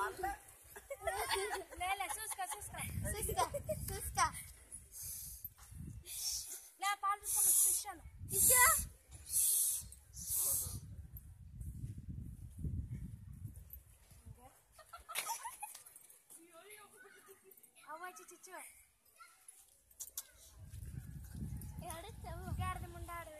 ले सुस्का सुस्का सुस्का सुस्का ले पाल स्पेशल क्या आवाज चिचो यार तो गाड़ दे मुंडा